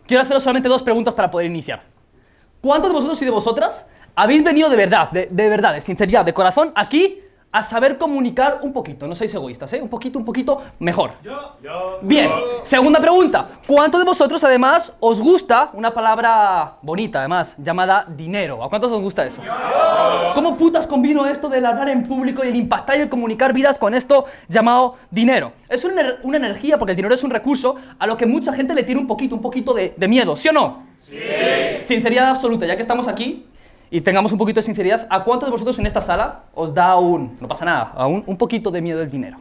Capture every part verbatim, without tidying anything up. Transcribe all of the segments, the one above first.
quiero haceros solamente dos preguntas para poder iniciar. ¿Cuántos de vosotros y de vosotras habéis venido de verdad, de, de verdad, de sinceridad, de corazón, aquí a saber comunicar un poquito? No seáis egoístas, ¿eh? Un poquito, un poquito mejor. Yo. Yo. Bien, Yo. segunda pregunta. ¿Cuántos de vosotros, además, os gusta una palabra bonita, además, llamada dinero? ¿A cuántos os gusta eso? Yo. ¿Cómo putas combino esto del hablar en público y el impactar y el comunicar vidas con esto llamado dinero? Es una, una energía, porque el dinero es un recurso, a lo que mucha gente le tiene un poquito, un poquito de, de miedo, ¿sí o no? Sí. Sinceridad absoluta, ya que estamos aquí y tengamos un poquito de sinceridad, ¿a cuántos de vosotros en esta sala os da un, no pasa nada, a un, un poquito de miedo el dinero?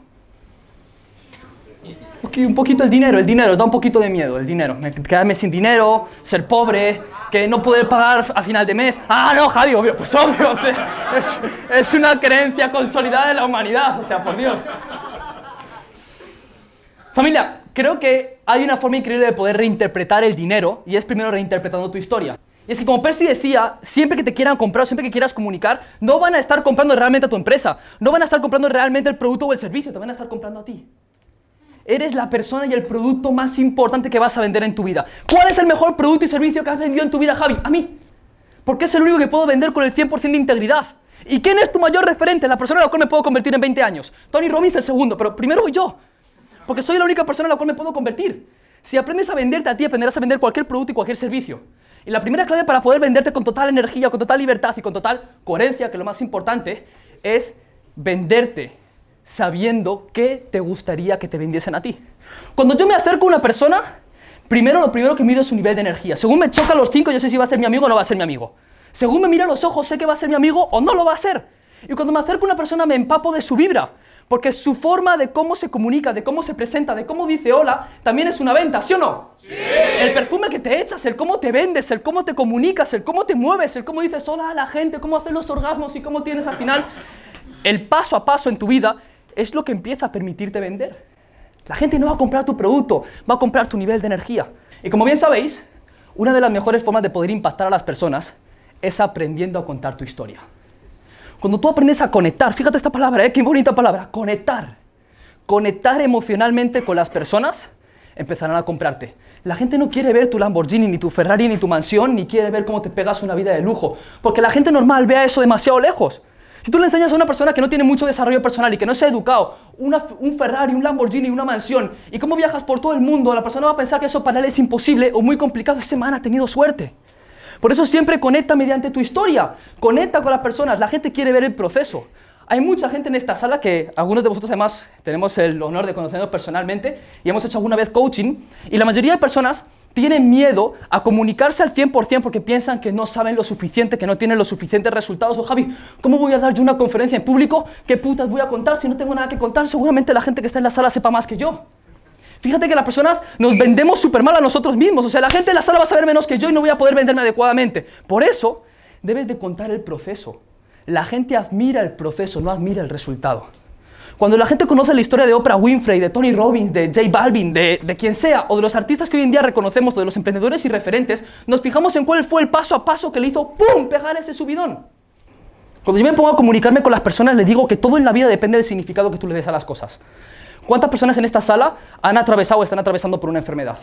Un poquito el dinero, el dinero, da un poquito de miedo, el dinero. Quedarme sin dinero, ser pobre, que no poder pagar a final de mes. Ah, no, Javi, obvio, pues obvio, o sea, es, es una creencia consolidada de la humanidad, o sea, por Dios. Familia, creo que hay una forma increíble de poder reinterpretar el dinero, y es primero reinterpretando tu historia. Y es que, como Percy decía, siempre que te quieran comprar o siempre que quieras comunicar, no van a estar comprando realmente a tu empresa, no van a estar comprando realmente el producto o el servicio, te van a estar comprando a ti. Eres la persona y el producto más importante que vas a vender en tu vida. ¿Cuál es el mejor producto y servicio que has vendido en tu vida, Javi? A mí. Porque es el único que puedo vender con el cien por ciento de integridad. ¿Y quién es tu mayor referente? La persona en la cual me puedo convertir en veinte años. Tony Robbins el segundo, pero primero voy yo. Porque soy la única persona en la cual me puedo convertir. Si aprendes a venderte a ti, aprenderás a vender cualquier producto y cualquier servicio. Y la primera clave para poder venderte con total energía, con total libertad y con total coherencia, que es lo más importante, es venderte sabiendo qué te gustaría que te vendiesen a ti. Cuando yo me acerco a una persona, primero lo primero que mido es su nivel de energía. Según me choca los cinco, yo sé si va a ser mi amigo o no va a ser mi amigo. Según me mira a los ojos, sé que va a ser mi amigo o no lo va a ser. Y cuando me acerco a una persona, me empapo de su vibra. Porque su forma de cómo se comunica, de cómo se presenta, de cómo dice hola, también es una venta, ¿sí o no? Sí. El perfume que te echas, el cómo te vendes, el cómo te comunicas, el cómo te mueves, el cómo dices hola a la gente, cómo haces los orgasmos y cómo tienes al final el paso a paso en tu vida, es lo que empieza a permitirte vender. La gente no va a comprar tu producto, va a comprar tu nivel de energía. Y como bien sabéis, una de las mejores formas de poder impactar a las personas es aprendiendo a contar tu historia. Cuando tú aprendes a conectar, fíjate esta palabra, ¿eh? Qué bonita palabra, conectar. Conectar emocionalmente con las personas, empezarán a comprarte. La gente no quiere ver tu Lamborghini, ni tu Ferrari, ni tu mansión, ni quiere ver cómo te pegas una vida de lujo, porque la gente normal ve eso demasiado lejos. Si tú le enseñas a una persona que no tiene mucho desarrollo personal y que no se ha educado, una, un Ferrari, un Lamborghini, una mansión, y cómo viajas por todo el mundo, la persona va a pensar que eso para él es imposible o muy complicado. Ese man ha tenido suerte. Por eso siempre conecta mediante tu historia, conecta con las personas, la gente quiere ver el proceso. Hay mucha gente en esta sala que algunos de vosotros además tenemos el honor de conocernos personalmente y hemos hecho alguna vez coaching, y la mayoría de personas tienen miedo a comunicarse al cien por cien porque piensan que no saben lo suficiente, que no tienen los suficientes resultados. O Javi, ¿cómo voy a dar yo una conferencia en público? ¿Qué putas voy a contar si no tengo nada que contar? Seguramente la gente que está en la sala sepa más que yo. Fíjate que las personas nos vendemos súper mal a nosotros mismos. O sea, la gente en la sala va a saber menos que yo y no voy a poder venderme adecuadamente. Por eso, debes de contar el proceso. La gente admira el proceso, no admira el resultado. Cuando la gente conoce la historia de Oprah Winfrey, de Tony Robbins, de J Balvin, de, de quien sea, o de los artistas que hoy en día reconocemos, o de los emprendedores y referentes, nos fijamos en cuál fue el paso a paso que le hizo ¡pum!, pegar ese subidón. Cuando yo me pongo a comunicarme con las personas, les digo que todo en la vida depende del significado que tú le des a las cosas. ¿Cuántas personas en esta sala han atravesado o están atravesando por una enfermedad?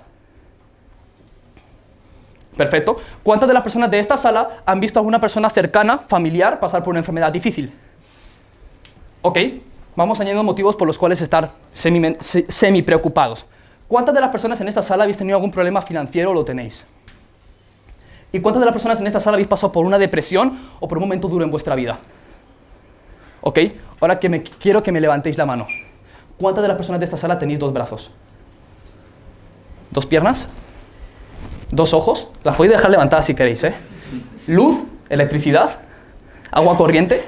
Perfecto. ¿Cuántas de las personas de esta sala han visto a alguna persona cercana, familiar, pasar por una enfermedad difícil? Ok. Vamos añadiendo motivos por los cuales estar semi, semi preocupados. ¿Cuántas de las personas en esta sala habéis tenido algún problema financiero o lo tenéis? ¿Y cuántas de las personas en esta sala habéis pasado por una depresión o por un momento duro en vuestra vida? Ok, ahora que me, quiero que me levantéis la mano. ¿Cuántas de las personas de esta sala tenéis dos brazos? ¿Dos piernas? ¿Dos ojos? Las podéis dejar levantadas si queréis, ¿eh? ¿Luz? ¿Electricidad? ¿Agua corriente?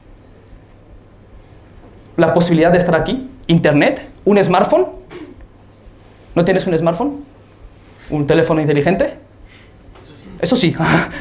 La posibilidad de estar aquí, internet, un smartphone. ¿No tienes un smartphone? ¿Un teléfono inteligente? Eso sí.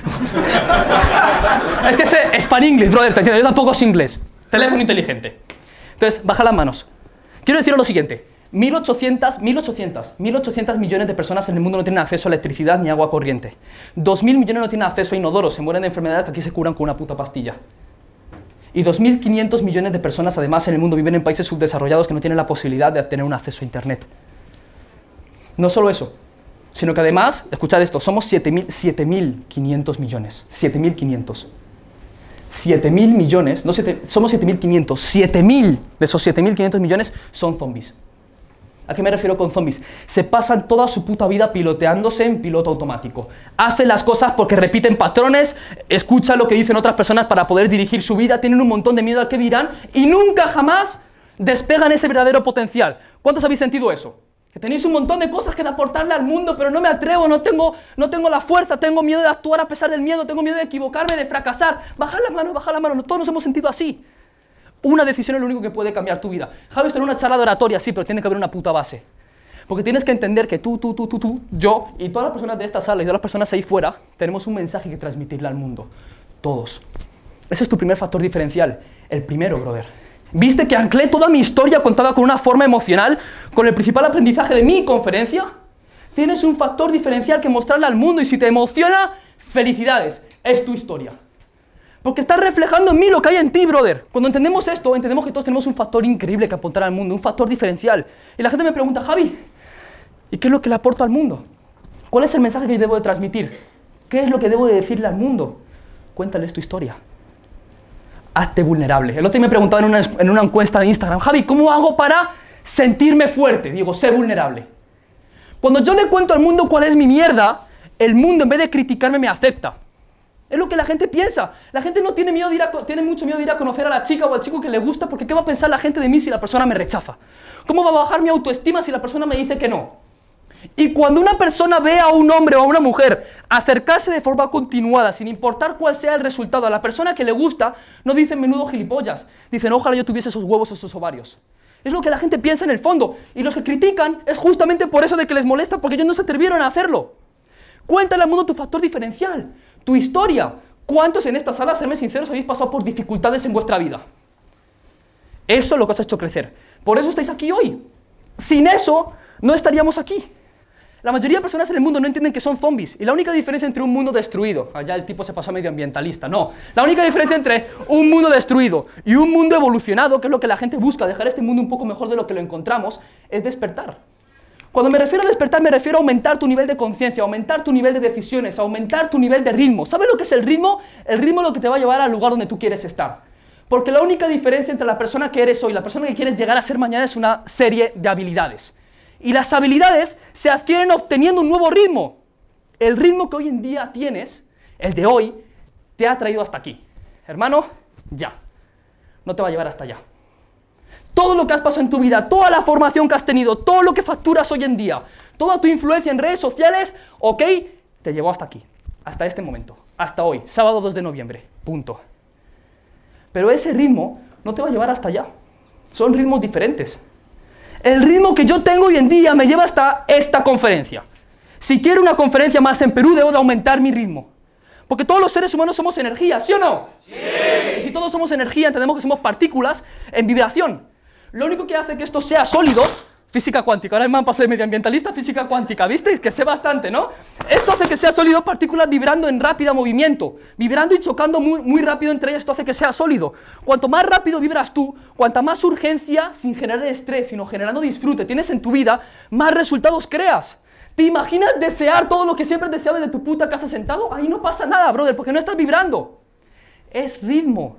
Es que sé Span English, brother, te entiendo, yo tampoco sé inglés. Teléfono inteligente. Entonces, baja las manos. Quiero deciros lo siguiente. mil ochocientos, mil ochocientos, mil ochocientos millones de personas en el mundo no tienen acceso a electricidad ni agua corriente. dos mil millones no tienen acceso a inodoros, se mueren de enfermedades que aquí se curan con una puta pastilla. Y dos mil quinientos millones de personas, además, en el mundo viven en países subdesarrollados que no tienen la posibilidad de tener un acceso a internet. No solo eso, sino que además, escuchad esto, somos siete mil quinientos millones. siete mil quinientos. siete mil millones, no siete, somos siete mil quinientos. siete mil de esos siete mil quinientos millones son zombies. ¿A qué me refiero con zombies? Se pasan toda su puta vida piloteándose en piloto automático. Hacen las cosas porque repiten patrones, escuchan lo que dicen otras personas para poder dirigir su vida, tienen un montón de miedo al que dirán y nunca jamás despegan ese verdadero potencial. ¿Cuántos habéis sentido eso? Que tenéis un montón de cosas que aportarle al mundo, pero no me atrevo, no tengo, no tengo la fuerza, tengo miedo de actuar a pesar del miedo, tengo miedo de equivocarme, de fracasar. Bajad la mano, bajad la mano, todos nos hemos sentido así. Una decisión es lo único que puede cambiar tu vida. Javi, esto en una charla de oratoria, sí, pero tiene que haber una puta base. Porque tienes que entender que tú, tú, tú, tú, tú, yo y todas las personas de esta sala y todas las personas ahí fuera tenemos un mensaje que transmitirle al mundo. Todos. Ese es tu primer factor diferencial. El primero, brother. ¿Viste que anclé toda mi historia contada con una forma emocional, con el principal aprendizaje de mi conferencia? Tienes un factor diferencial que mostrarle al mundo y si te emociona, felicidades. Es tu historia. Porque estás reflejando en mí lo que hay en ti, brother. Cuando entendemos esto, entendemos que todos tenemos un factor increíble que aportar al mundo, un factor diferencial. Y la gente me pregunta, Javi, ¿y qué es lo que le aporto al mundo? ¿Cuál es el mensaje que yo debo de transmitir? ¿Qué es lo que debo de decirle al mundo? Cuéntales tu historia. Hazte vulnerable. El otro día me preguntaba en una, en una encuesta de Instagram, Javi, ¿cómo hago para sentirme fuerte? Digo, sé vulnerable. Cuando yo le cuento al mundo cuál es mi mierda, el mundo en vez de criticarme me acepta. Es lo que la gente piensa. La gente no tiene miedo de ir a, tiene mucho miedo de ir a conocer a la chica o al chico que le gusta, porque ¿qué va a pensar la gente de mí si la persona me rechaza? ¿Cómo va a bajar mi autoestima si la persona me dice que no? Y cuando una persona ve a un hombre o a una mujer acercarse de forma continuada, sin importar cuál sea el resultado, a la persona que le gusta, no dicen menudo gilipollas. Dicen, ojalá yo tuviese esos huevos o esos ovarios. Es lo que la gente piensa en el fondo. Y los que critican es justamente por eso de que les molesta, porque ellos no se atrevieron a hacerlo. Cuéntale al mundo tu factor diferencial. Tu historia. ¿Cuántos en esta sala, serme sinceros, habéis pasado por dificultades en vuestra vida? Eso es lo que os ha hecho crecer. Por eso estáis aquí hoy. Sin eso, no estaríamos aquí. La mayoría de personas en el mundo no entienden que son zombies. Y la única diferencia entre un mundo destruido, allá el tipo se pasó a medioambientalista, no. La única diferencia entre un mundo destruido y un mundo evolucionado, que es lo que la gente busca, dejar este mundo un poco mejor de lo que lo encontramos, es despertar. Cuando me refiero a despertar, me refiero a aumentar tu nivel de conciencia, aumentar tu nivel de decisiones, aumentar tu nivel de ritmo. ¿Sabes lo que es el ritmo? El ritmo es lo que te va a llevar al lugar donde tú quieres estar. Porque la única diferencia entre la persona que eres hoy y la persona que quieres llegar a ser mañana es una serie de habilidades. Y las habilidades se adquieren obteniendo un nuevo ritmo. El ritmo que hoy en día tienes, el de hoy, te ha traído hasta aquí. Hermano, ya. No te va a llevar hasta allá. Todo lo que has pasado en tu vida, toda la formación que has tenido, todo lo que facturas hoy en día, toda tu influencia en redes sociales, ok, te llevó hasta aquí, hasta este momento, hasta hoy, sábado dos de noviembre, punto. Pero ese ritmo no te va a llevar hasta allá. Son ritmos diferentes. El ritmo que yo tengo hoy en día me lleva hasta esta conferencia. Si quiero una conferencia más en Perú, debo de aumentar mi ritmo. Porque todos los seres humanos somos energía, ¿sí o no? Sí. Y si todos somos energía, entendemos que somos partículas en vibración. Lo único que hace que esto sea sólido, física cuántica, ahora el man pasé de medioambientalista a física cuántica, ¿visteis? Que sé bastante, ¿no? Esto hace que sea sólido, partículas vibrando en rápido movimiento, vibrando y chocando muy, muy rápido entre ellas, esto hace que sea sólido. Cuanto más rápido vibras tú, cuanta más urgencia, sin generar estrés, sino generando disfrute, tienes en tu vida, más resultados creas. ¿Te imaginas desear todo lo que siempre has deseado desde tu puta casa sentado? Ahí no pasa nada, brother, porque no estás vibrando. Es ritmo.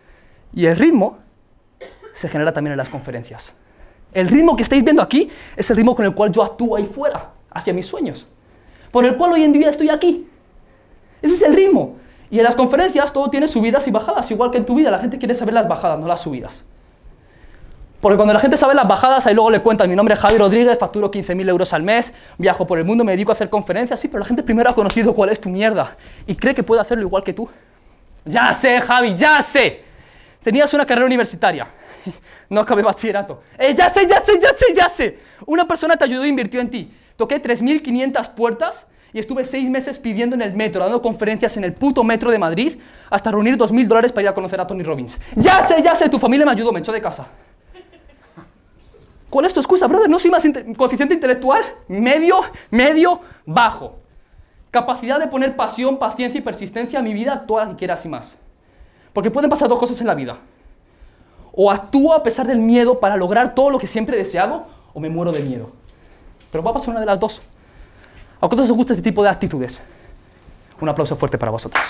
Y el ritmo se genera también en las conferencias. El ritmo que estáis viendo aquí es el ritmo con el cual yo actúo ahí fuera, hacia mis sueños, por el cual hoy en día estoy aquí. Ese es el ritmo. Y en las conferencias todo tiene subidas y bajadas, igual que en tu vida. La gente quiere saber las bajadas, no las subidas. Porque cuando la gente sabe las bajadas, ahí luego le cuentan, mi nombre es Javi Rodríguez, facturo quince mil euros al mes, viajo por el mundo, me dedico a hacer conferencias. Sí, pero la gente primero ha conocido cuál es tu mierda y cree que puede hacerlo igual que tú. Ya sé, Javi, ya sé. Tenías una carrera universitaria. No acabé bachillerato. Eh, ya sé, ya sé, ya sé, ya sé. Una persona te ayudó e invirtió en ti. Toqué tres mil quinientas puertas y estuve seis meses pidiendo en el metro, dando conferencias en el puto metro de Madrid, hasta reunir dos mil dólares para ir a conocer a Tony Robbins. Ya sé, ya sé, tu familia me ayudó, me echó de casa. ¿Cuál es tu excusa, brother? ¿No soy más inte- coeficiente intelectual? Medio, medio, bajo. Capacidad de poner pasión, paciencia y persistencia a mi vida, toda la que quieras y más. Porque pueden pasar dos cosas en la vida. O actúo a pesar del miedo para lograr todo lo que siempre he deseado, o me muero de miedo. Pero va a pasar una de las dos. ¿A cuántos os gusta este tipo de actitudes? Un aplauso fuerte para vosotros.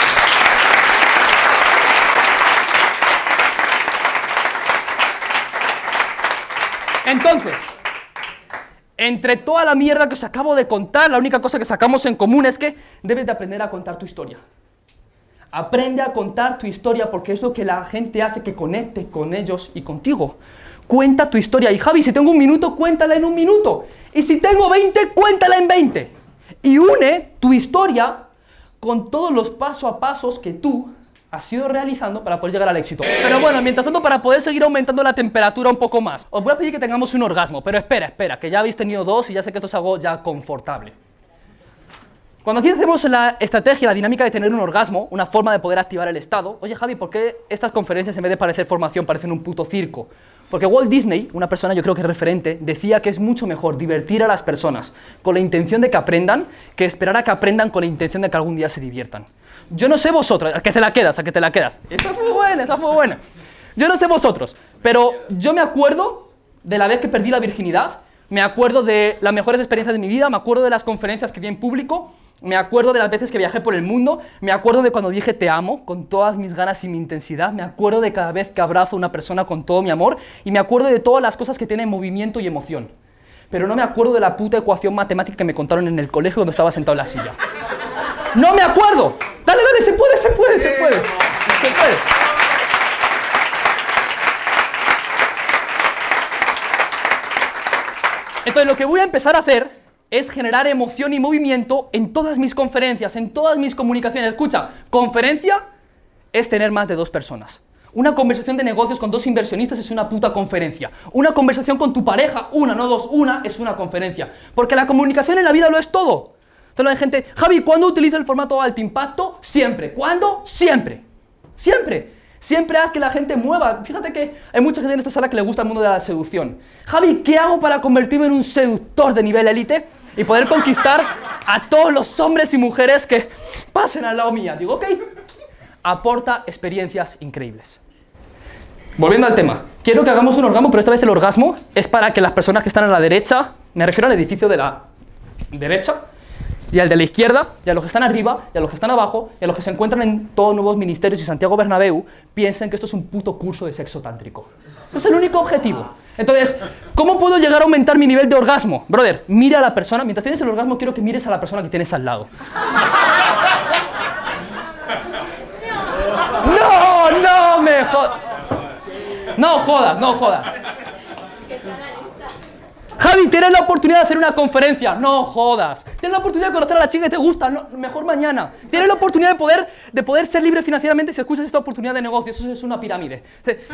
Entonces, entre toda la mierda que os acabo de contar, la única cosa que sacamos en común es que debes de aprender a contar tu historia. Aprende a contar tu historia porque es lo que la gente hace que conecte con ellos y contigo. Cuenta tu historia. Y Javi, si tengo un minuto, cuéntala en un minuto. Y si tengo veinte, cuéntala en veinte. Y une tu historia con todos los paso a pasos que tú has ido realizando para poder llegar al éxito. Pero bueno, mientras tanto, para poder seguir aumentando la temperatura un poco más, os voy a pedir que tengamos un orgasmo. Pero espera, espera, que ya habéis tenido dos y ya sé que esto es algo ya confortable. Cuando aquí hacemos la estrategia, la dinámica de tener un orgasmo, una forma de poder activar el estado, oye Javi, ¿por qué estas conferencias en vez de parecer formación parecen un puto circo? Porque Walt Disney, una persona yo creo que es referente, decía que es mucho mejor divertir a las personas con la intención de que aprendan que esperar a que aprendan con la intención de que algún día se diviertan. Yo no sé vosotros, a que te la quedas, a que te la quedas. Esa fue buena, esa fue buena. Yo no sé vosotros, pero yo me acuerdo de la vez que perdí la virginidad, me acuerdo de las mejores experiencias de mi vida, me acuerdo de las conferencias que di en público, me acuerdo de las veces que viajé por el mundo, me acuerdo de cuando dije te amo con todas mis ganas y mi intensidad, me acuerdo de cada vez que abrazo a una persona con todo mi amor y me acuerdo de todas las cosas que tienen movimiento y emoción. Pero no me acuerdo de la puta ecuación matemática que me contaron en el colegio cuando estaba sentado en la silla. ¡No me acuerdo! Dale, dale, se puede, se puede, se puede. Se puede. Entonces lo que voy a empezar a hacer es generar emoción y movimiento en todas mis conferencias, en todas mis comunicaciones. Escucha, conferencia es tener más de dos personas. Una conversación de negocios con dos inversionistas es una puta conferencia. Una conversación con tu pareja, una, no dos, una, es una conferencia. Porque la comunicación en la vida lo es todo. Entonces hay gente, Javi, ¿cuándo utilizo el formato alto impacto? Siempre. ¿Cuándo? Siempre. Siempre. Siempre haz que la gente mueva. Fíjate que hay mucha gente en esta sala que le gusta el mundo de la seducción. Javi, ¿qué hago para convertirme en un seductor de nivel élite y poder conquistar a todos los hombres y mujeres que pasen al lado mía? Digo, ok, aporta experiencias increíbles. Volviendo al tema, quiero que hagamos un orgasmo, pero esta vez el orgasmo es para que las personas que están a la derecha, me refiero al edificio de la derecha, y al de la izquierda, y a los que están arriba, y a los que están abajo, y a los que se encuentran en todos nuevos ministerios y Santiago Bernabéu, piensen que esto es un puto curso de sexo tántrico. Ese es el único objetivo. Entonces, ¿cómo puedo llegar a aumentar mi nivel de orgasmo? Brother, mira a la persona, mientras tienes el orgasmo quiero que mires a la persona que tienes al lado. No, no me jodas. No jodas, no jodas. Javi, tienes la oportunidad de hacer una conferencia. No jodas. Tienes la oportunidad de conocer a la chica que te gusta. No, mejor mañana. Tienes la oportunidad de poder, de poder ser libre financieramente si escuchas esta oportunidad de negocio. Eso es una pirámide.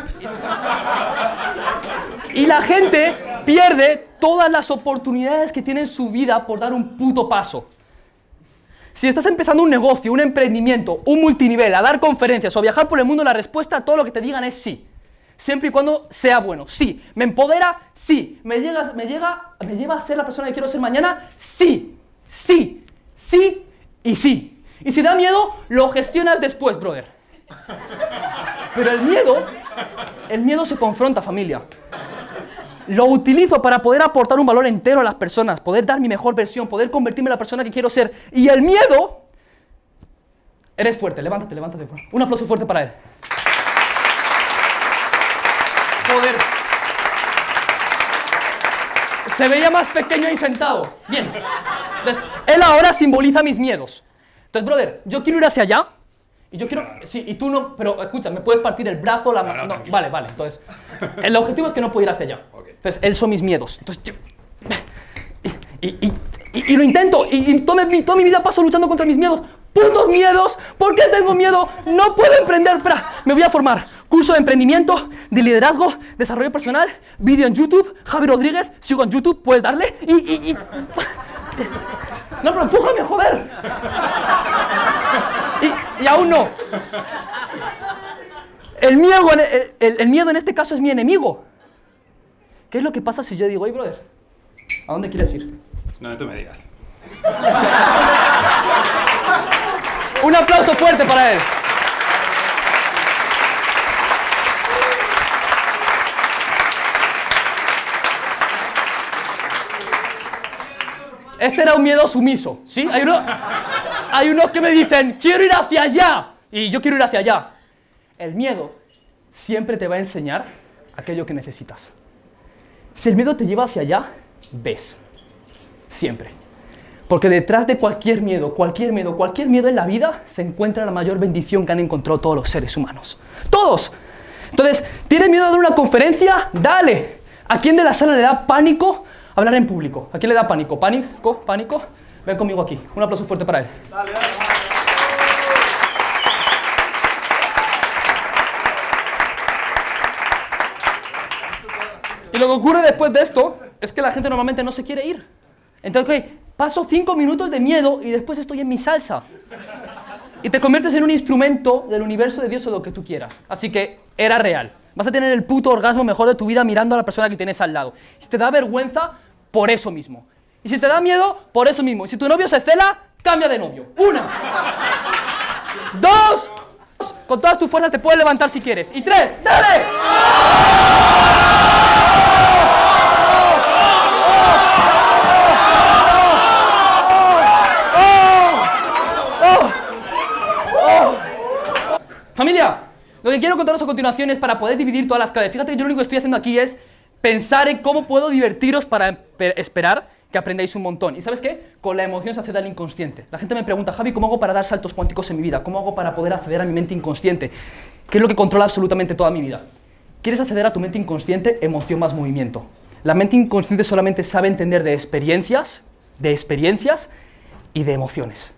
Y la gente pierde todas las oportunidades que tiene en su vida por dar un puto paso. Si estás empezando un negocio, un emprendimiento, un multinivel, a dar conferencias o a viajar por el mundo, la respuesta a todo lo que te digan es sí. Siempre y cuando sea bueno. Sí. ¿Me empodera? Sí. ¿Me llega, me llega, me lleva a ser la persona que quiero ser mañana? Sí. Sí. Sí y sí. Y si da miedo, lo gestionas después, brother. Pero el miedo, el miedo se confronta, familia. Lo utilizo para poder aportar un valor entero a las personas, poder dar mi mejor versión, poder convertirme en la persona que quiero ser. Y el miedo... Eres fuerte, levántate, levántate. Un aplauso fuerte para él. Joder. Se veía más pequeño ahí sentado. Bien. Entonces, él ahora simboliza mis miedos. Entonces, brother, yo quiero ir hacia allá. Y yo quiero... Sí, y tú no... Pero, escucha, me puedes partir el brazo, la mano... No, no, vale, vale. Entonces, el objetivo es que no puedo ir hacia allá. Entonces, él son mis miedos. Entonces, yo... Y, y, y, y lo intento. Y, y toda, mi, toda mi vida paso luchando contra mis miedos. ¡Putos miedos! ¿Por qué tengo miedo? No puedo emprender. Espera, me voy a formar. Curso de emprendimiento, de liderazgo, desarrollo personal, vídeo en YouTube, Javi Rodríguez, sigo en YouTube, puedes darle y... y, y... No, pero empújame, joder. Y, y aún no. El miedo, el, el, el miedo en este caso es mi enemigo. ¿Qué es lo que pasa si yo digo, oye, brother, ¿a dónde quieres ir? No, tú me digas. Un aplauso fuerte para él. Este era un miedo sumiso, ¿sí? Hay, uno, hay unos que me dicen, quiero ir hacia allá, y yo quiero ir hacia allá. El miedo siempre te va a enseñar aquello que necesitas. Si el miedo te lleva hacia allá, ves. Siempre. Porque detrás de cualquier miedo, cualquier miedo, cualquier miedo en la vida, se encuentra la mayor bendición que han encontrado todos los seres humanos. ¡Todos! Entonces, ¿tienes miedo de dar una conferencia? ¡Dale! ¿A quién de la sala le da pánico hablar en público? ¿A quién le da pánico? ¿Pánico? ¿Pánico? Ven conmigo aquí. Un aplauso fuerte para él. Dale, dale. Y lo que ocurre después de esto es que la gente normalmente no se quiere ir. Entonces, ¿qué? Paso cinco minutos de miedo y después estoy en mi salsa. Y te conviertes en un instrumento del universo de Dios o lo que tú quieras. Así que era real. Vas a tener el puto orgasmo mejor de tu vida mirando a la persona que tienes al lado. Si te da vergüenza, por eso mismo. Y si te da miedo, por eso mismo. Y si tu novio se cela, cambia de novio. Una. Dos. Con todas tus fuerzas te puedes levantar si quieres. Y tres. ¡Dale! Familia, lo que quiero contaros a continuación es para poder dividir todas las claves. Fíjate que yo lo único que estoy haciendo aquí es pensar en cómo puedo divertiros para esperar que aprendáis un montón. ¿Y sabes qué? Con la emoción se accede al inconsciente. La gente me pregunta, Javi, ¿cómo hago para dar saltos cuánticos en mi vida? ¿Cómo hago para poder acceder a mi mente inconsciente? ¿Qué es lo que controla absolutamente toda mi vida? ¿Quieres acceder a tu mente inconsciente? Emoción más movimiento. La mente inconsciente solamente sabe entender de experiencias, de experiencias y de emociones.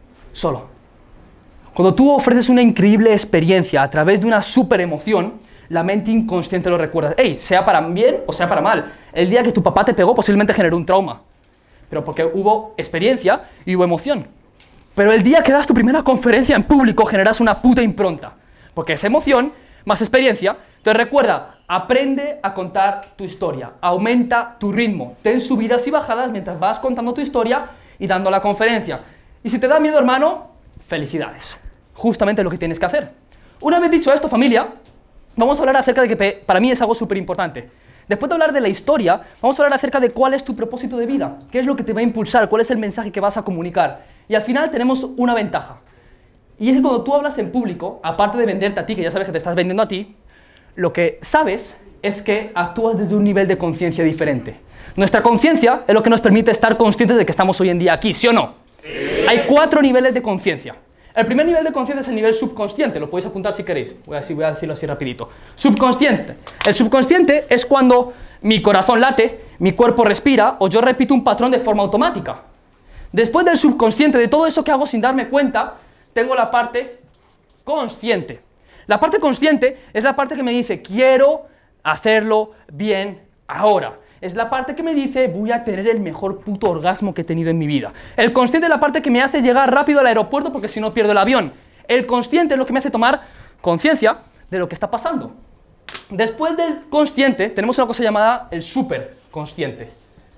Solo. Cuando tú ofreces una increíble experiencia a través de una super emoción, la mente inconsciente lo recuerda. Ey, sea para bien o sea para mal. El día que tu papá te pegó posiblemente generó un trauma. Pero porque hubo experiencia y hubo emoción. Pero el día que das tu primera conferencia en público generas una puta impronta. Porque es emoción más experiencia. Entonces recuerda, aprende a contar tu historia. Aumenta tu ritmo. Ten subidas y bajadas mientras vas contando tu historia y dando la conferencia. Y si te da miedo, hermano, felicidades. Justamente lo que tienes que hacer. Una vez dicho esto, familia, vamos a hablar acerca de que para mí es algo súper importante. Después de hablar de la historia, vamos a hablar acerca de cuál es tu propósito de vida, qué es lo que te va a impulsar, cuál es el mensaje que vas a comunicar. Y al final tenemos una ventaja. Y es que cuando tú hablas en público, aparte de venderte a ti, que ya sabes que te estás vendiendo a ti, lo que sabes es que actúas desde un nivel de conciencia diferente. Nuestra conciencia es lo que nos permite estar conscientes de que estamos hoy en día aquí, ¿sí o no? Sí. Hay cuatro niveles de conciencia. El primer nivel de conciencia es el nivel subconsciente, lo podéis apuntar si queréis, voy a, voy a decirlo así rapidito. Subconsciente. El subconsciente es cuando mi corazón late, mi cuerpo respira o yo repito un patrón de forma automática. Después del subconsciente, de todo eso que hago sin darme cuenta, tengo la parte consciente. La parte consciente es la parte que me dice, quiero hacerlo bien ahora. Es la parte que me dice, voy a tener el mejor puto orgasmo que he tenido en mi vida. El consciente es la parte que me hace llegar rápido al aeropuerto porque si no pierdo el avión. El consciente es lo que me hace tomar conciencia de lo que está pasando. Después del consciente, tenemos una cosa llamada el superconsciente.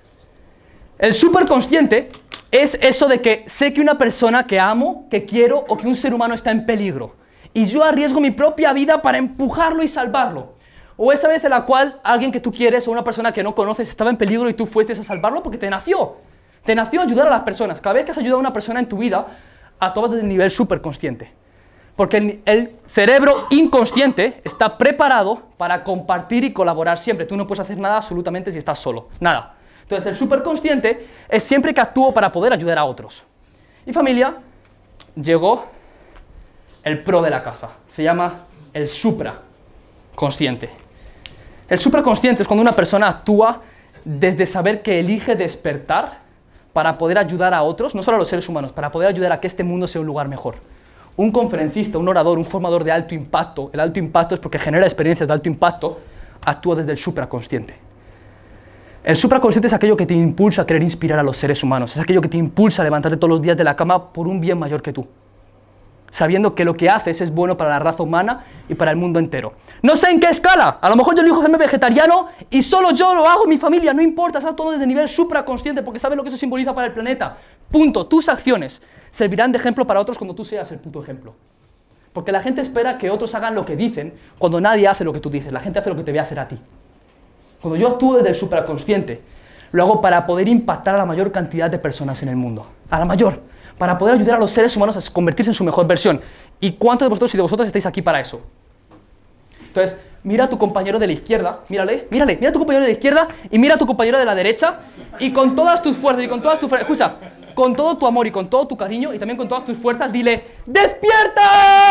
El superconsciente es eso de que sé que una persona que amo, que quiero o que un ser humano está en peligro. Y yo arriesgo mi propia vida para empujarlo y salvarlo. O esa vez en la cual alguien que tú quieres o una persona que no conoces estaba en peligro y tú fuiste a salvarlo porque te nació. Te nació ayudar a las personas. Cada vez que has ayudado a una persona en tu vida, actúas desde el nivel superconsciente. Porque el, el cerebro inconsciente está preparado para compartir y colaborar siempre. Tú no puedes hacer nada absolutamente si estás solo. Nada. Entonces el superconsciente es siempre que actúo para poder ayudar a otros. Y familia, llegó el pro de la casa. Se llama el supraconsciente. El supraconsciente es cuando una persona actúa desde saber que elige despertar para poder ayudar a otros, no solo a los seres humanos, para poder ayudar a que este mundo sea un lugar mejor. Un conferencista, un orador, un formador de alto impacto, el alto impacto es porque genera experiencias de alto impacto, actúa desde el supraconsciente. El supraconsciente es aquello que te impulsa a querer inspirar a los seres humanos, es aquello que te impulsa a levantarte todos los días de la cama por un bien mayor que tú, sabiendo que lo que haces es bueno para la raza humana y para el mundo entero. No sé en qué escala, a lo mejor yo elijo hacerme vegetariano y solo yo lo hago, mi familia, no importa, está todo desde el nivel supraconsciente porque sabes lo que eso simboliza para el planeta. Punto. Tus acciones servirán de ejemplo para otros cuando tú seas el puto ejemplo. Porque la gente espera que otros hagan lo que dicen cuando nadie hace lo que tú dices, la gente hace lo que te ve hacer a ti. Cuando yo actúo desde el supraconsciente, Lo hago para poder impactar a la mayor cantidad de personas en el mundo. A la mayor. Para poder ayudar a los seres humanos a convertirse en su mejor versión. ¿Y cuántos de vosotros y de vosotras estáis aquí para eso? Entonces, mira a tu compañero de la izquierda, mírale, mírale, mira a tu compañero de la izquierda y mira a tu compañero de la derecha y con todas tus fuerzas y con todas tus fuerzas, escucha, con todo tu amor y con todo tu cariño y también con todas tus fuerzas, dile, ¡despierta!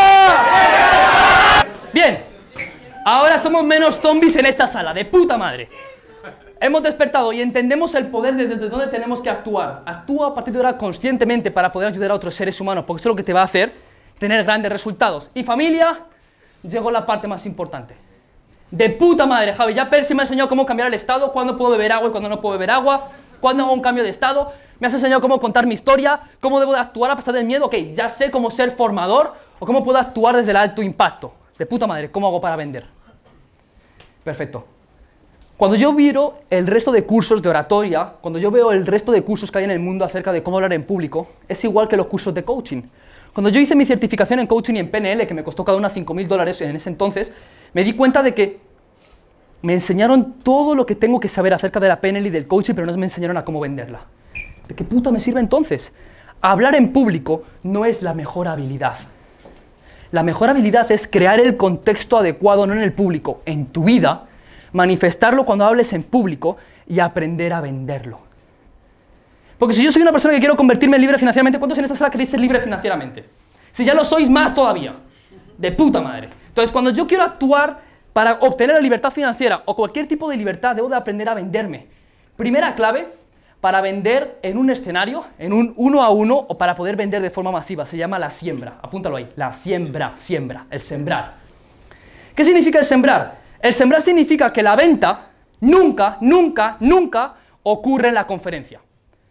Bien, ahora somos menos zombies en esta sala, de puta madre. Hemos despertado y entendemos el poder de desde dónde tenemos que actuar. Actúa a partir de ahora conscientemente para poder ayudar a otros seres humanos, porque eso es lo que te va a hacer tener grandes resultados. Y familia, llegó la parte más importante. De puta madre, Javi, ya Percy me ha enseñado cómo cambiar el estado, cuándo puedo beber agua y cuándo no puedo beber agua, cuándo hago un cambio de estado, me has enseñado cómo contar mi historia, cómo debo de actuar a pesar del miedo, ok, ya sé cómo ser formador o cómo puedo actuar desde el alto impacto. De puta madre, ¿cómo hago para vender? Perfecto. Cuando yo miro el resto de cursos de oratoria, cuando yo veo el resto de cursos que hay en el mundo acerca de cómo hablar en público, es igual que los cursos de coaching. Cuando yo hice mi certificación en coaching y en P N L, que me costó cada una cinco mil dólares en ese entonces, me di cuenta de que me enseñaron todo lo que tengo que saber acerca de la P N L y del coaching, pero no me enseñaron a cómo venderla. ¿De qué puta me sirve entonces? Hablar en público no es la mejor habilidad. La mejor habilidad es crear el contexto adecuado, no en el público, en tu vida, manifestarlo cuando hables en público y aprender a venderlo. Porque si yo soy una persona que quiero convertirme en libre financieramente, ¿cuántos en esta sala queréis ser libre financieramente? Si ya lo sois, más todavía. De puta madre. Entonces, cuando yo quiero actuar para obtener la libertad financiera o cualquier tipo de libertad, debo de aprender a venderme. Primera clave para vender en un escenario, en un uno a uno o para poder vender de forma masiva, se llama la siembra. Apúntalo ahí, la siembra, siembra, el sembrar. ¿Qué significa el sembrar? El sembrar significa que la venta nunca, nunca, nunca ocurre en la conferencia.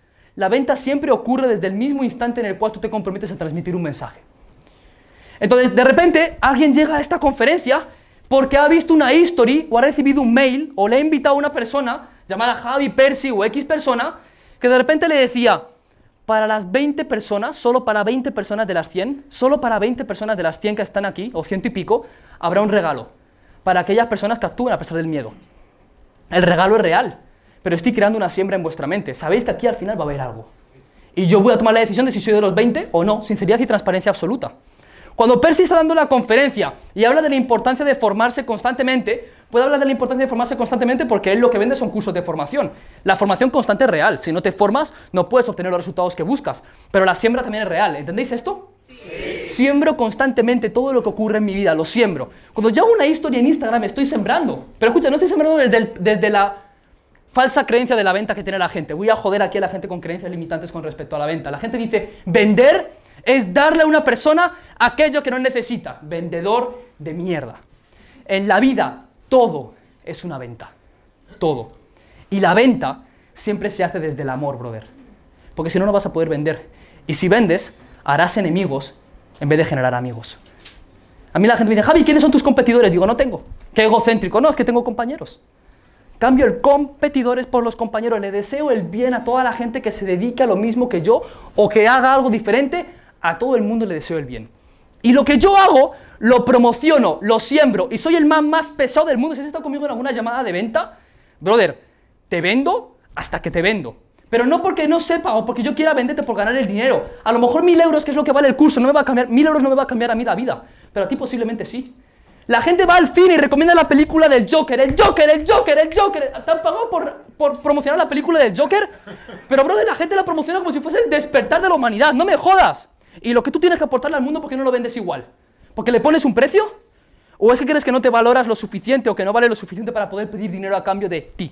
La venta siempre ocurre desde el mismo instante en el cual tú te comprometes a transmitir un mensaje. Entonces, de repente, alguien llega a esta conferencia porque ha visto una history o ha recibido un mail o le ha invitado a una persona llamada Javi, Percy o X persona que de repente le decía, para las veinte personas, solo para veinte personas de las cien, solo para veinte personas de las cien que están aquí, o ciento y pico, habrá un regalo. Para aquellas personas que actúen a pesar del miedo. El regalo es real, pero estoy creando una siembra en vuestra mente. Sabéis que aquí al final va a haber algo. Y yo voy a tomar la decisión de si soy de los veinte o no, sinceridad y transparencia absoluta. Cuando Percy está dando la conferencia y habla de la importancia de formarse constantemente, puede hablar de la importancia de formarse constantemente porque él lo que vende son cursos de formación. La formación constante es real. Si no te formas, no puedes obtener los resultados que buscas. Pero la siembra también es real. ¿Entendéis esto? Sí. Siembro constantemente todo lo que ocurre en mi vida, lo siembro. Cuando yo hago una historia en Instagram, estoy sembrando. Pero escucha, no estoy sembrando desde, el, desde la falsa creencia de la venta que tiene la gente. Voy a joder aquí a la gente con creencias limitantes con respecto a la venta. La gente dice, vender es darle a una persona aquello que no necesita. Vendedor de mierda. En la vida, todo es una venta. Todo. Y la venta siempre se hace desde el amor, brother. Porque si no, no vas a poder vender. Y si vendes, harás enemigos en vez de generar amigos. A mí la gente me dice, Javi, ¿quiénes son tus competidores? Digo, no tengo. Qué egocéntrico. No, es que tengo compañeros. Cambio el competidores por los compañeros. Le deseo el bien a toda la gente que se dedique a lo mismo que yo o que haga algo diferente. A todo el mundo le deseo el bien. Y lo que yo hago, lo promociono, lo siembro y soy el man más pesado del mundo. Si has estado conmigo en alguna llamada de venta, brother, te vendo hasta que te vendo. Pero no porque no sepa o porque yo quiera venderte por ganar el dinero. A lo mejor mil euros, que es lo que vale el curso, no me va a cambiar, mil euros no me va a cambiar a mí la vida. Pero a ti posiblemente sí. La gente va al cine y recomienda la película del Joker, el Joker, el Joker, el Joker. ¿Te han pagado por, por promocionar la película del Joker? Pero, brother, la gente la promociona como si fuese el despertar de la humanidad. ¡No me jodas! Y lo que tú tienes que aportarle al mundo, ¿por qué no lo vendes igual? ¿Porque le pones un precio? ¿O es que crees que no te valoras lo suficiente o que no vale lo suficiente para poder pedir dinero a cambio de ti?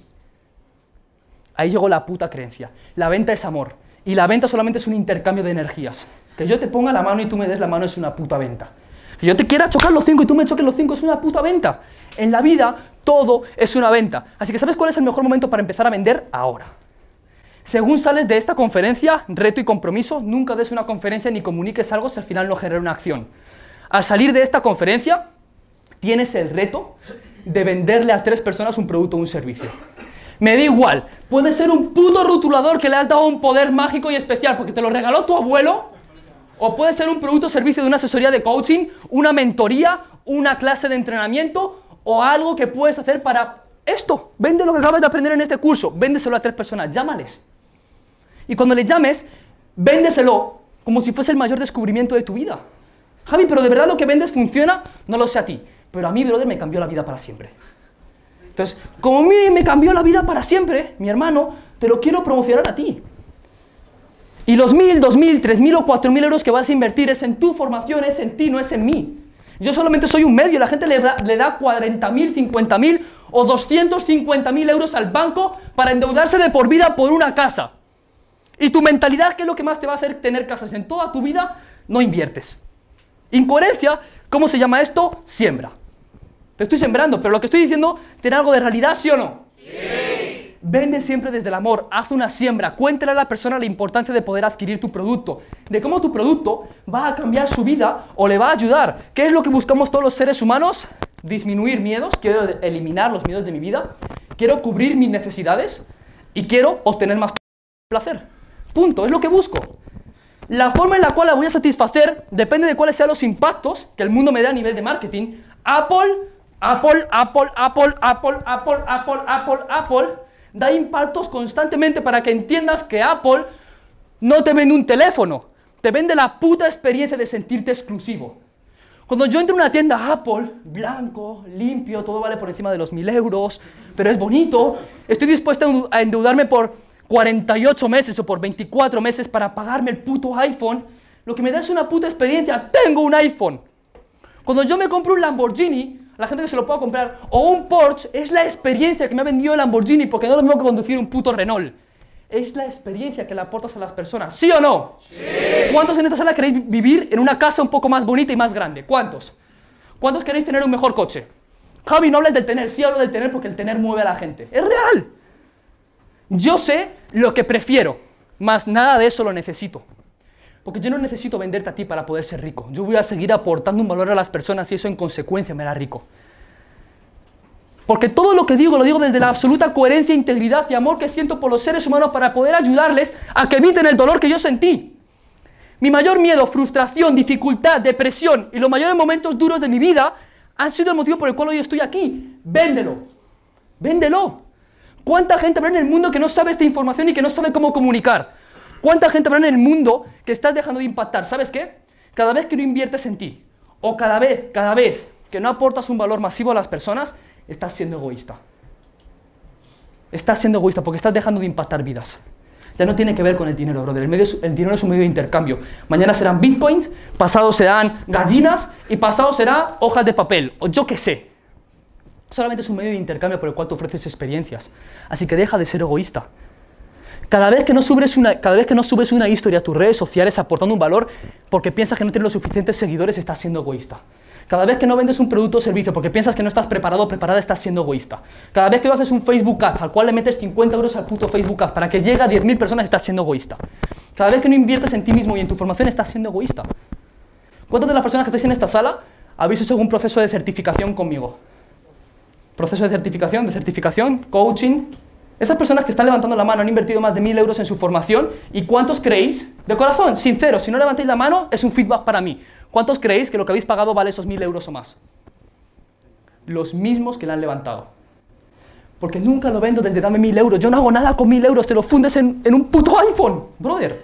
Ahí llegó la puta creencia. La venta es amor. Y la venta solamente es un intercambio de energías. Que yo te ponga la mano y tú me des la mano es una puta venta. Que yo te quiera chocar los cinco y tú me choques los cinco es una puta venta. En la vida, todo es una venta. Así que ¿sabes cuál es el mejor momento para empezar a vender? Ahora. Según sales de esta conferencia, reto y compromiso, nunca des una conferencia ni comuniques algo si al final no genera una acción. Al salir de esta conferencia, tienes el reto de venderle a tres personas un producto o un servicio. Me da igual, puede ser un puto rotulador que le has dado un poder mágico y especial porque te lo regaló tu abuelo, o puede ser un producto o servicio de una asesoría de coaching, una mentoría, una clase de entrenamiento o algo que puedes hacer para esto, vende lo que acabas de aprender en este curso, véndeselo a tres personas, llámales. Y cuando les llames, véndeselo como si fuese el mayor descubrimiento de tu vida. Javi, pero ¿de verdad lo que vendes funciona? No lo sé a ti, pero a mí, brother, me cambió la vida para siempre. Entonces, como a mí me cambió la vida para siempre, mi hermano, te lo quiero promocionar a ti. Y los mil, dos mil, tres mil o cuatro mil euros que vas a invertir es en tu formación, es en ti, no es en mí. Yo solamente soy un medio, la gente le da, le da cuarenta mil, cincuenta mil o doscientos cincuenta mil euros al banco para endeudarse de por vida por una casa. Y tu mentalidad, ¿qué es lo que más te va a hacer tener casas en toda tu vida? No inviertes. Incoherencia, ¿cómo se llama esto? Siembra. Te estoy sembrando, pero lo que estoy diciendo, ¿tiene algo de realidad, sí o no? Sí. Vende siempre desde el amor, haz una siembra, cuéntale a la persona la importancia de poder adquirir tu producto, de cómo tu producto va a cambiar su vida o le va a ayudar. ¿Qué es lo que buscamos todos los seres humanos? Disminuir miedos, quiero eliminar los miedos de mi vida, quiero cubrir mis necesidades y quiero obtener más placer. Punto, es lo que busco. La forma en la cual la voy a satisfacer depende de cuáles sean los impactos que el mundo me dé a nivel de marketing. Apple, Apple, Apple, Apple, Apple, Apple, Apple, Apple, Apple, da impactos constantemente para que entiendas que Apple no te vende un teléfono, te vende la puta experiencia de sentirte exclusivo. Cuando yo entro en una tienda Apple, blanco, limpio, todo vale por encima de los mil euros, pero es bonito, estoy dispuesto a endeudarme por cuarenta y ocho meses o por veinticuatro meses para pagarme el puto iPhone, lo que me da es una puta experiencia, tengo un iPhone. Cuando yo me compro un Lamborghini, la gente que se lo pueda comprar, o un Porsche, es la experiencia que me ha vendido el Lamborghini, porque no es lo mismo que conducir un puto Renault. Es la experiencia que le aportas a las personas, ¿sí o no? Sí. ¿Cuántos en esta sala queréis vivir en una casa un poco más bonita y más grande? ¿Cuántos? ¿Cuántos queréis tener un mejor coche? Javi, no hables del tener, sí hablo del tener porque el tener mueve a la gente. ¡Es real! Yo sé lo que prefiero, más nada de eso lo necesito. Porque yo no necesito venderte a ti para poder ser rico. Yo voy a seguir aportando un valor a las personas y eso en consecuencia me hará rico. Porque todo lo que digo, lo digo desde la absoluta coherencia, integridad y amor que siento por los seres humanos para poder ayudarles a que eviten el dolor que yo sentí. Mi mayor miedo, frustración, dificultad, depresión y los mayores momentos duros de mi vida han sido el motivo por el cual hoy estoy aquí. Véndelo. Véndelo. ¿Cuánta gente habrá en el mundo que no sabe esta información y que no sabe cómo comunicar? ¿Cuánta gente habrá en el mundo que estás dejando de impactar? ¿Sabes qué? Cada vez que no inviertes en ti, o cada vez, cada vez que no aportas un valor masivo a las personas, estás siendo egoísta. Estás siendo egoísta porque estás dejando de impactar vidas. Ya no tiene que ver con el dinero, brother. El, medio es, el dinero es un medio de intercambio. Mañana serán bitcoins, pasado serán gallinas y pasado será hojas de papel, o yo qué sé. Solamente es un medio de intercambio por el cual te ofreces experiencias. Así que deja de ser egoísta. Cada vez que no subes una, cada vez que no subes una historia a tus redes sociales aportando un valor porque piensas que no tienes los suficientes seguidores, estás siendo egoísta. Cada vez que no vendes un producto o servicio porque piensas que no estás preparado o preparada, estás siendo egoísta. Cada vez que haces un Facebook Ads al cual le metes cincuenta euros al puto Facebook Ads para que llegue a diez mil personas, estás siendo egoísta. Cada vez que no inviertes en ti mismo y en tu formación, estás siendo egoísta. ¿Cuántas de las personas que estáis en esta sala habéis hecho algún proceso de certificación conmigo? Proceso de certificación, de certificación, coaching. Esas personas que están levantando la mano han invertido más de mil euros en su formación. ¿Y cuántos creéis? De corazón, sincero, si no levantáis la mano, es un feedback para mí. ¿Cuántos creéis que lo que habéis pagado vale esos mil euros o más? Los mismos que la han levantado. Porque nunca lo vendo desde dame mil euros. Yo no hago nada con mil euros, te lo fundes en, en un puto iPhone, brother.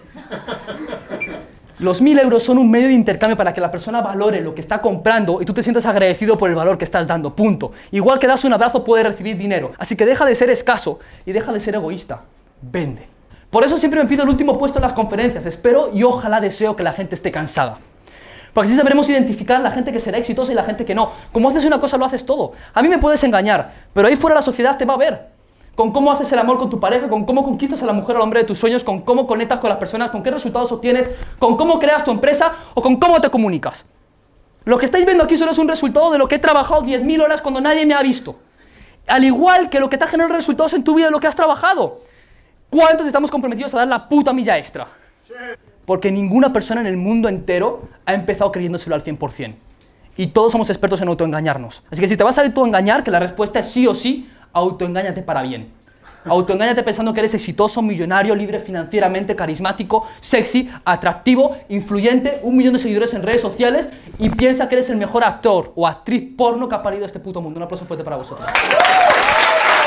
Los mil euros son un medio de intercambio para que la persona valore lo que está comprando y tú te sientas agradecido por el valor que estás dando, punto. Igual que das un abrazo, puedes recibir dinero. Así que deja de ser escaso y deja de ser egoísta. Vende. Por eso siempre me pido el último puesto en las conferencias. Espero y ojalá deseo que la gente esté cansada. Porque así sabremos identificar la gente que será exitosa y la gente que no. Como haces una cosa, lo haces todo. A mí me puedes engañar, pero ahí fuera la sociedad te va a ver. Con cómo haces el amor con tu pareja, con cómo conquistas a la mujer o al hombre de tus sueños, con cómo conectas con las personas, con qué resultados obtienes, con cómo creas tu empresa o con cómo te comunicas. Lo que estáis viendo aquí solo es un resultado de lo que he trabajado diez mil horas cuando nadie me ha visto. Al igual que lo que te ha generado resultados en tu vida de lo que has trabajado. ¿Cuántos estamos comprometidos a dar la puta milla extra? Sí. Porque ninguna persona en el mundo entero ha empezado creyéndoselo al cien por cien. Y todos somos expertos en autoengañarnos. Así que si te vas a autoengañar, que la respuesta es sí o sí, autoengáñate para bien. Autoengáñate pensando que eres exitoso, millonario, libre financieramente, carismático, sexy, atractivo, influyente, un millón de seguidores en redes sociales y piensa que eres el mejor actor o actriz porno que ha parido este puto mundo. Un aplauso fuerte para vosotros.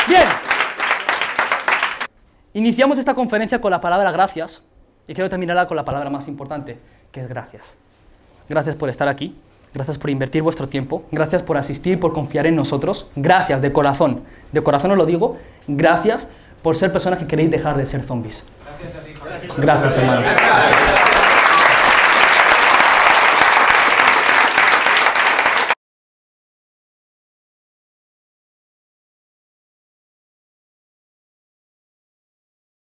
Bien. Iniciamos esta conferencia con la palabra gracias y quiero terminarla con la palabra más importante, que es gracias. Gracias por estar aquí, gracias por invertir vuestro tiempo, gracias por asistir, por confiar en nosotros, gracias de corazón, de corazón os lo digo, gracias por ser personas que queréis dejar de ser zombies. Gracias a ti. Gracias, hermanos.